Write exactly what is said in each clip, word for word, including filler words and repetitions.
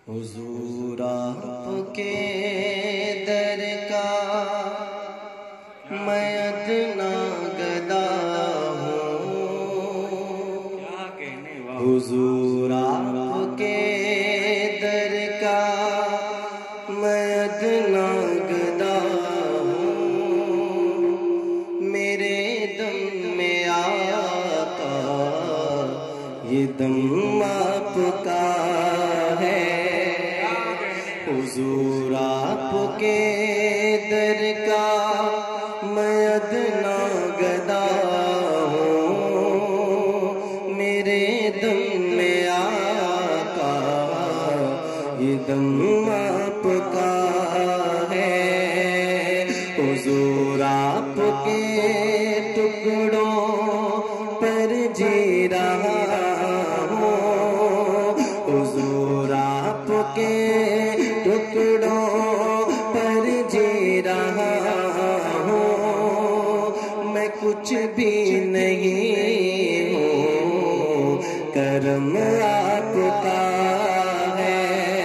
हुजूर आपके दर का मैं अदना गदा हूँ। क्या कहने वाह। हुजूर आपके दर का मैं अदना गदा हूँ। मेरे दम में आका ये दम आपका है। हुजूर आपके दर का मैं अदना गदा हूँ। मेरे दम में आका ये दम आपका है। हुजूर आपके टुकड़ों पर जी रहा हूँ। हुजूर आपके टुकड़ों पर जी रहा हूँ। मैं कुछ भी नहीं हूँ, करम आपका है।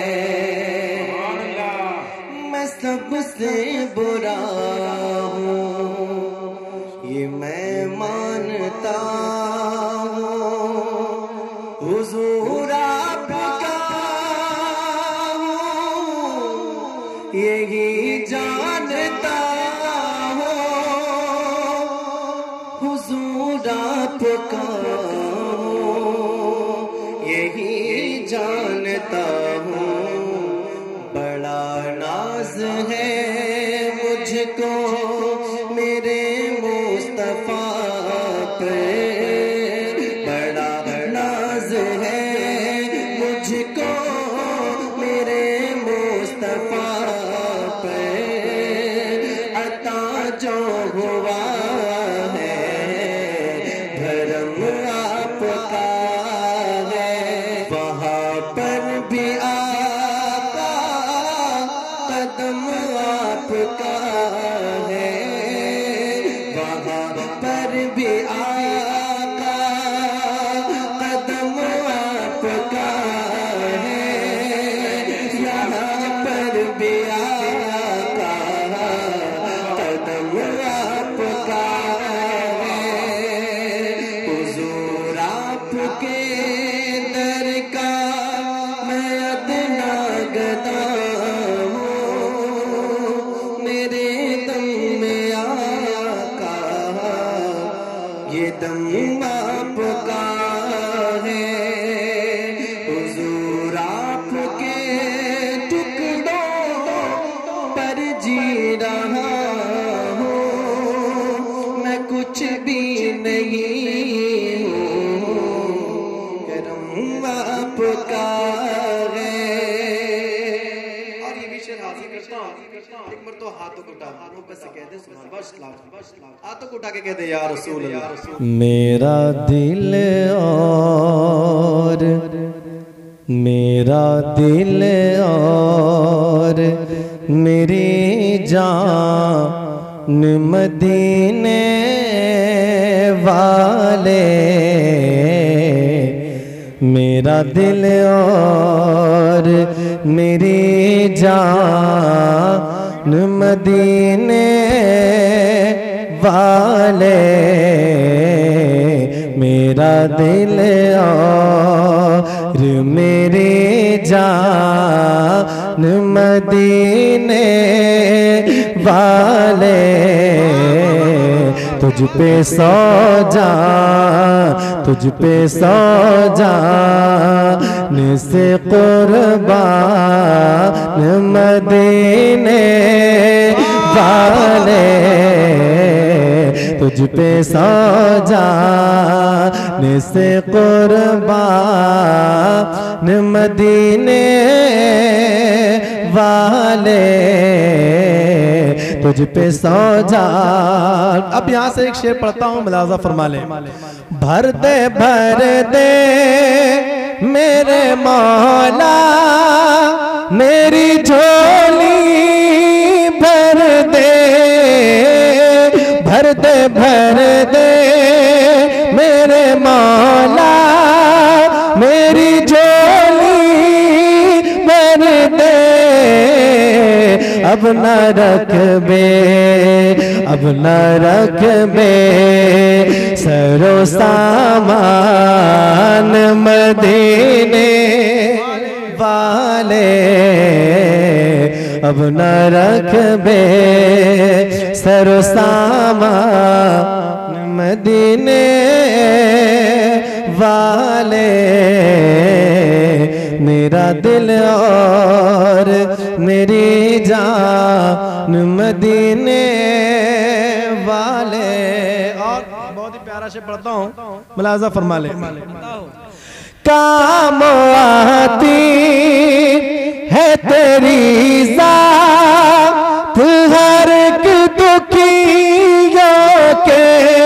मैं सबसे बुरा हूँ ये मैं मानता हूँ। हुजूर आपका हूँ यही जानता हूँ। हुजूर आपका हूँ यही जानता हूँ। बड़ा नाज है मुझको मेरे मुस्तफा पे। बड़ा नाज है मुझको मेरे मुस्तफा पे। अता जो हुआ है धर्म आपका है। वहाँ पर भी आका कदम आपका है। वहाँ पर भी आका कदम आपका है। यहाँ पर भी आका कदम आपका है। हुजूर आपके दर का मैं अदना गदा हूँ। मेरे दम में आका ये दम आपका है। हुजूर आपके टुकड़ों पर जी रहा हूँ। मैं कुछ भी नहीं हूँ, करम आपका है। और ये भी शेर हासिल करता हूँ। एक बार तो हाथों को उठा मुंह पे से कह दे सुभान बस लाओ बस लाओ। हाथों को उठा के कह दे या रसूल अल्लाह। मेरा दिल और मेरा दिल और मेरी जान मदीने वाले। मेरा दिल और मेरी जान मदीने वाले। मेरा दिल और मेरी जान मदीने वाले। तुझ पे सौ जान तुझ पे सौ जान से कुर्बान मदीने वाले। तुझ पे सौ जान से कुर्बान मदीने वाले। तुझ पे सौ जान। अब यहाँ से एक शेर पढ़ता हूँ, मुलाजा फरमा ले। भर दे भर दे मेरे मौला मेरी झोली भर दे। भर दे भर दे मेरे मौला मेरी झोली भर अब न रखबे, अब न रखबे सरो सामान मदीने वाले, अब न रखबे सरो सामान मदीने वाले। मेरा दिल और मेरी जान मदीने वाले। और बहुत ही प्यारा से पढ़ता हूँ, मुलाजा फरमा ले। काम आती है तेरी ज़ात हर एक दुखियों के,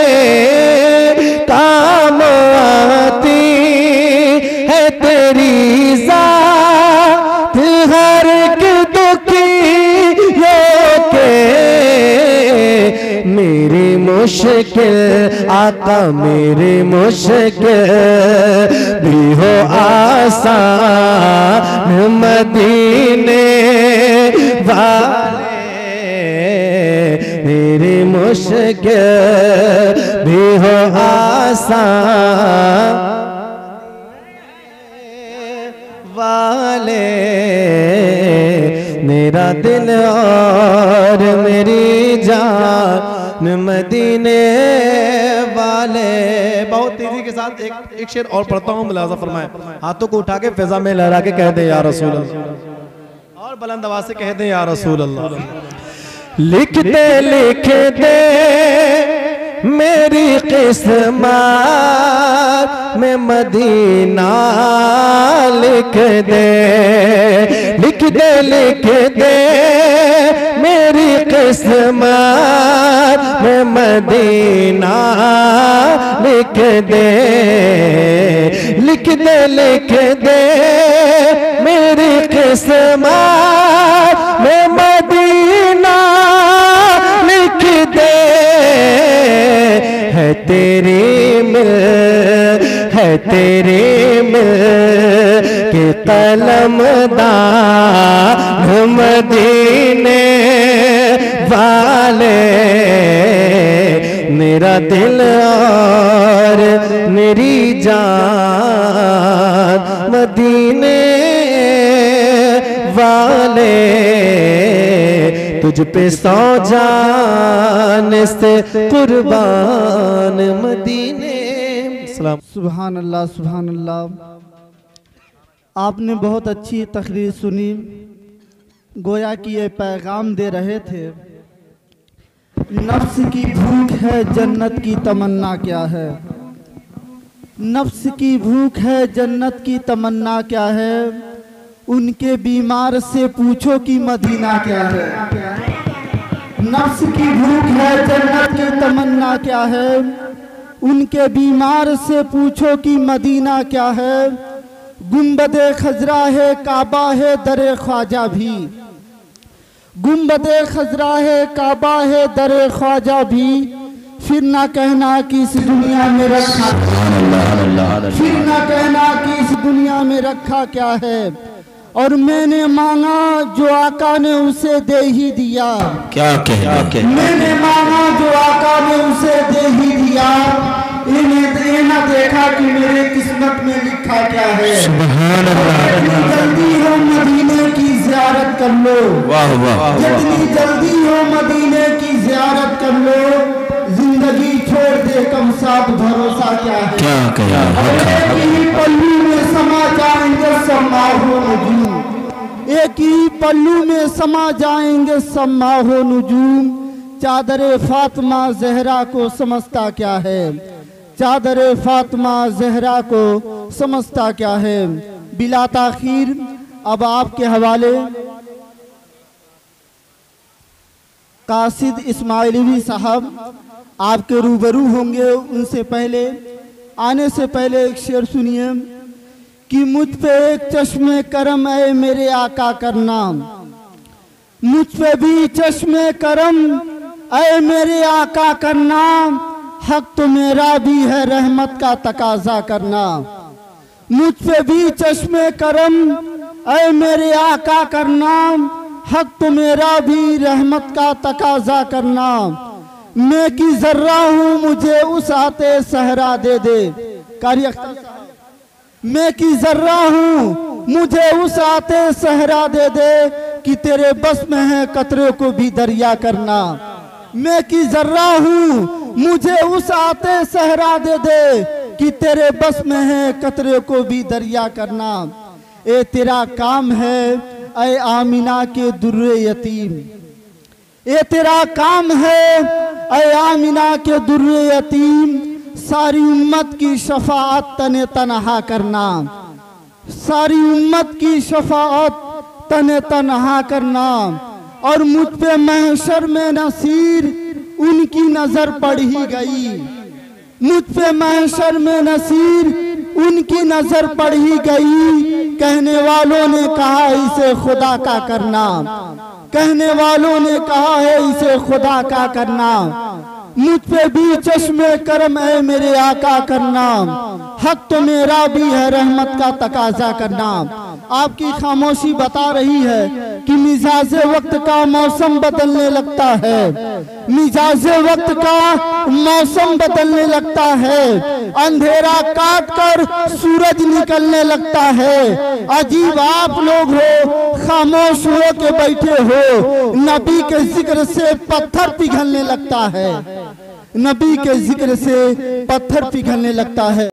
काम आती है तेरी ज़ात हर एक दुखियों के। मेरी मुश्किल आका मेरी मुश्किल भी हो आसान मदीने वाले, मेरी मुश्किल भी हो आसान वाले। मेरा दिल और मेरी जान मदीने वाले। बहुत तेजी के साथ एक एक शेर और पढ़ता हूँ, मुलाजा फरमाए। हाथों को उठा के फिजा में लहरा के कह दे या रसूल अल्लाह, और बुलंद आवाज से कह दे या रसूल अल्लाह। लिख दे लिख दे मेरी किस्मत में मदीना लिख दे, लिख दे लिख दे मेरी किस्मत में मदीना लिख दे, लिख दे लिख दे मेरी किस्मत में मदीना लिख दे। है तेरी मिल है तेरी मिल के कलमदान मदीने वाले। मेरा दिल और मेरी जान मदीने वाले। तुझ पे सौ जान से कुर्बान मदीने। सुभान अल्लाह सुभान अल्लाह। आपने बहुत अच्छी तकरीर सुनी, गोया कि ये पैगाम दे रहे थे, नफ्स की भूख है जन्नत की तमन्ना क्या है, नफ्स की भूख है जन्नत की तमन्ना क्या है, उनके बीमार से पूछो कि मदीना क्या है। नफ्स की भूख है जन्नत की तमन्ना क्या है, उनके बीमार से पूछो कि मदीना क्या है। गुंबदे खजरा है काबा है दरे ख्वाजा भी, गुंबदे खजरा है काबा है दरे ख्वाजा भी। फिर ना कहना कि इस दुनिया में रखा, फिर ना कहना कि इस दुनिया में रखा क्या है। और मैंने मांगा जो आका ने उसे दे ही दिया, क्या कहना क्या मैंने मांगा जो आका ने उसे दे ही दिया। इन्हें ये ना देखा कि मेरे किस्मत में लिखा क्या है। सुभान अल्लाह। जितनी जल्दी हो मदीने की ज़ियारत कर लो, वाह वाह। जितनी जल्दी हो मदीने की ज़ियारत कर लो। जिंदगी छोड़ दे कम साथ भरोसा क्या है। क्या कहना एक ही पल्लू में समा जाएंगे सब माहो नजूम, एक ही पल्लू में समा जाएंगे सब माहो नजूम। चादरे फातिमा जहरा को समझता क्या है, चादरे फातिमा जहरा को समझता क्या है। बिला ताखीर अब आपके हवाले कासिद इस्माइलवी साहब आपके रूबरू होंगे। उनसे पहले आने से पहले एक शेर सुनिए कि मुझ पे एक चश्मे करम है मेरे आका करना, मुझ पे भी चश्मे करम ऐ मेरे आका करना। हक तो मेरा भी है रहमत का तकाजा करना, मुझ पे भी चश्मे करम ऐ मेरे आका करना। हक तो मेरा भी रहमत का तकाजा करना। मैं की जर्रा हूँ मुझे उस आते सहरा दे दे। कारी अख्तर साहब, मैं की जर्रा हूँ मुझे उस आते सहरा दे दे कि तेरे बस में है कतरे को भी दरिया करना। मैं की जर्रा हूँ मुझे उस आते सहरा दे दे कि तेरे बस में है कतरे को भी दरिया करना। ए तेरा काम है ए आमिना के दुर्रे यतीम, ए तेरा काम है ए आमिना के दुर्रे यतीम, सारी उम्मत की शफाअत तने तनहा करना, सारी उम्मत की शफाअत तने तनहा करना। और मुझ पे महशर में नसीर उनकी नजर पड़ ही गई, मुझ पे महशर में नसीर उनकी नजर पड़ ही गई। कहने वालों ने कहा इसे खुदा का करना, कहने वालों ने कहा है इसे खुदा का करना। मुझ पे भी चश्मे करम है मेरे आका करना, हक तो मेरा भी है रहमत का तकाजा करना। आपकी खामोशी बता रही है कि मिजाज वक्त का मौसम बदलने लगता है, मिजाज वक्त का मौसम बदलने लगता है। अंधेरा काट कर सूरज निकलने लगता है। अजीब आप लोग हो, खामोश हो के बैठे हो। नबी के जिक्र से पत्थर पिघलने लगता है, नबी के जिक्र से पत्थर पिघलने लगता है।